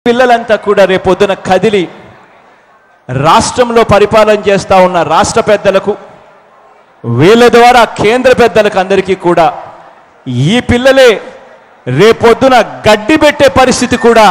పిల్లలంతా కూడా రేపొద్దున కదిలి రాష్ట్రంలో పరిపాలన చేస్తా ఉన్న రాష్ట్ర పెద్దలకు వీళ్ళ ద్వారా కేంద్ర పెద్దలకు అందరికీ కూడా ఈ పిల్లలే రేపొద్దున గడ్డి పెట్టే పరిస్థితి కూడా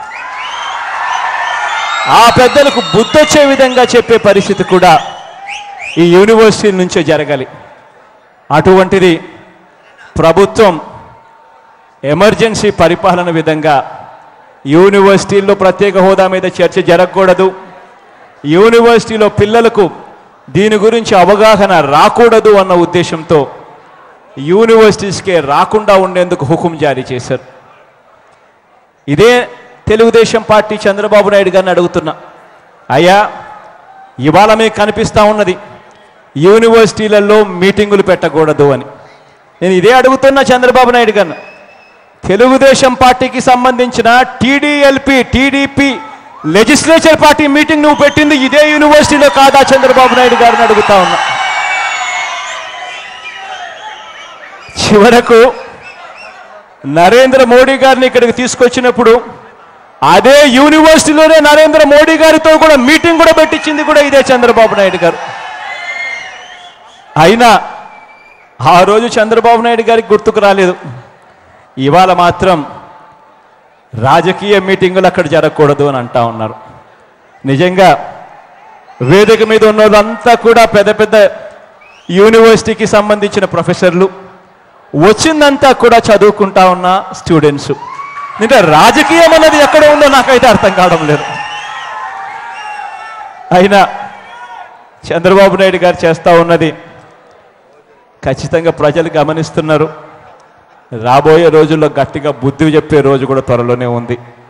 ఆ పెద్దలకు బుద్ధొచ్చే విధంగా చెప్పే పరిస్థితి కూడా ఈ యూనివర్సిటీ నుంచే జరగాలి. అటువంటిది ప్రభుత్వం ఎమర్జెన్సీ పరిపాలన విధంగా యూనివర్సిటీల్లో ప్రత్యేక హోదా మీద చర్చ జరగకూడదు, యూనివర్సిటీలో పిల్లలకు దీని గురించి అవగాహన రాకూడదు అన్న ఉద్దేశంతో యూనివర్సిటీస్కే రాకుండా ఉండేందుకు హుకుం జారీ చేశారు. ఇదే తెలుగుదేశం పార్టీ చంద్రబాబు నాయుడు గారిని అడుగుతున్నా, అయ్యా ఇవాళ మీకు కనిపిస్తూ ఉన్నది యూనివర్సిటీలలో మీటింగులు పెట్టకూడదు అని. నేను ఇదే అడుగుతున్నా చంద్రబాబు నాయుడు గారిని, తెలుగుదేశం పార్టీకి సంబంధించిన టీడీపీ లెజిస్లేచర్ పార్టీ మీటింగ్ నువ్వు పెట్టింది ఇదే యూనివర్సిటీలో కాదా చంద్రబాబు నాయుడు గారిని అడుగుతా ఉన్నా. చివరకు నరేంద్ర మోడీ గారిని ఇక్కడికి తీసుకొచ్చినప్పుడు అదే యూనివర్సిటీలోనే నరేంద్ర మోడీ గారితో కూడా మీటింగ్ కూడా పెట్టించింది కూడా ఇదే చంద్రబాబు నాయుడు గారు. అయినా ఆ రోజు చంద్రబాబు నాయుడు గారికి గుర్తుకు రాలేదు. ఇవాళ మాత్రం రాజకీయ మీటింగులు అక్కడ జరగకూడదు అని అంటా ఉన్నారు. నిజంగా వేదిక మీద ఉన్న వాళ్ళంతా కూడా పెద్ద పెద్ద యూనివర్సిటీకి సంబంధించిన ప్రొఫెసర్లు, వచ్చిందంతా కూడా చదువుకుంటా ఉన్న స్టూడెంట్స్. అంటే రాజకీయం అన్నది ఎక్కడ ఉందో నాకైతే అర్థం కావడం లేదు. అయినా చంద్రబాబు నాయుడు గారు చేస్తూ ఉన్నది ఖచ్చితంగా ప్రజలు గమనిస్తున్నారు. రాబోయే రోజుల్లో గట్టిగా బుద్ధి చెప్పే రోజు కూడా త్వరలోనే ఉంది.